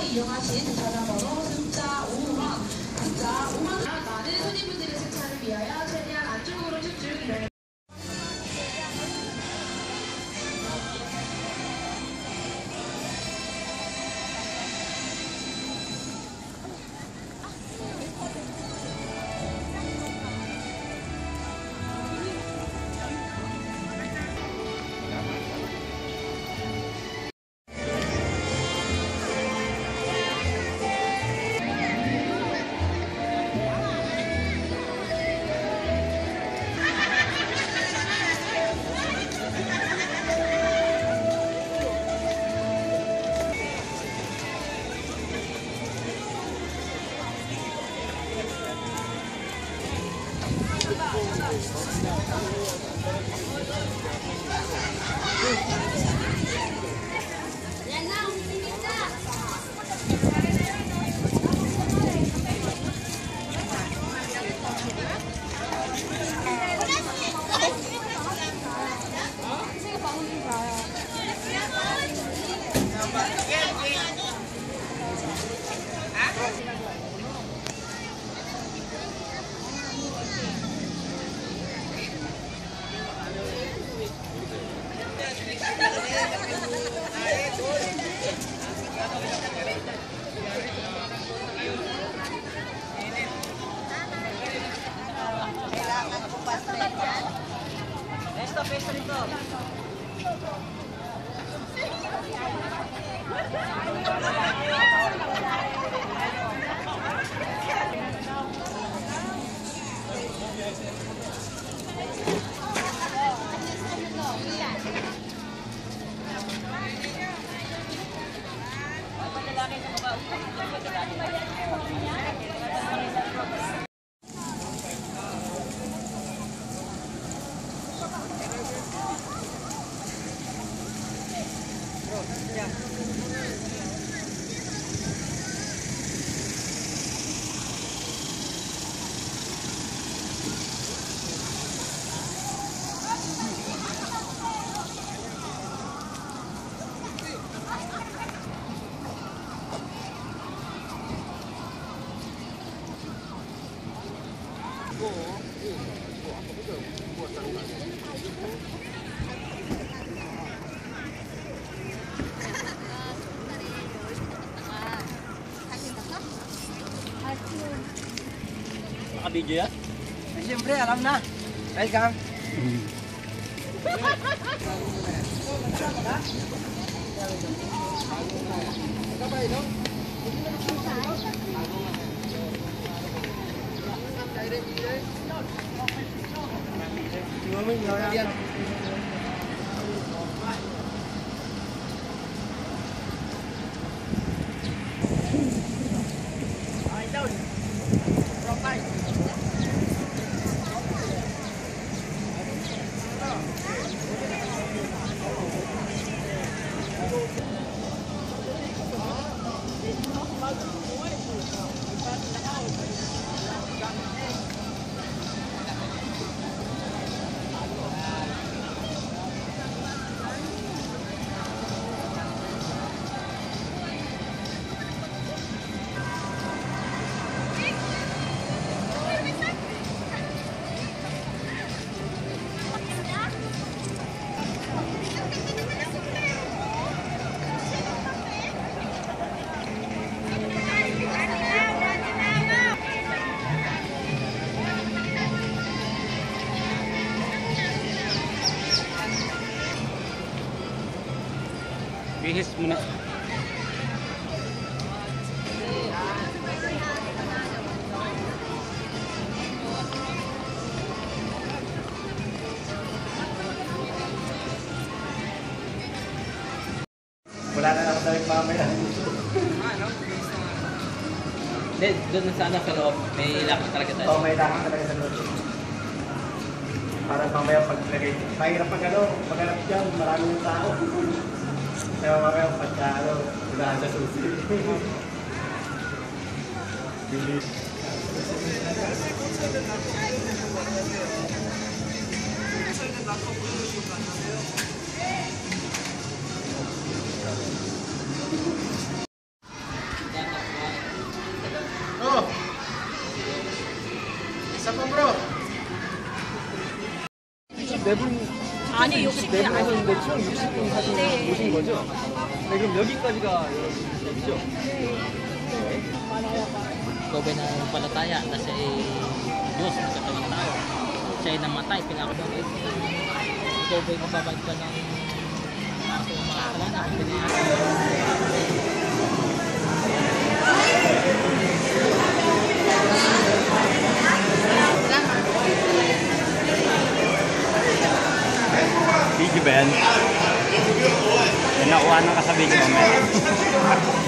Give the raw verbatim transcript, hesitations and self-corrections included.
이용하신 전화번호 숫자 오 번, 숫자 오 번. 많은 손님분들의 세차를 위하여 최대한 안쪽으로 쭉쭉 이용해. Esto, peso nito. Naka-video yan? Eh, siyempre, alam na. Welcome. Bihis muna. Wala na ako tawag mamaya. Hindi, doon sa ano sa loob. May lakad talaga tayo. Oo, may lakad talaga sa loob. Para mamaya paglagay. Mahirap pag ano, pagharap dyan, maraming tao. Kaya mamaya pagka ano, unahan sa susi. Bilis. 네 분. 아니 육십 분 아니고 하셨는데 총 육십 분 하신 네. 오신 거죠? 네, 그럼 여기까지가 여기죠? Ikaw ba ng palataya na siya ay Diyos na katawang tao? Siya ay namatay, pinakabalik. Ikaw ba'y mababad ka ng aso ng mga kasalanan? Video ba yan? Nakuha ng kasabing moment.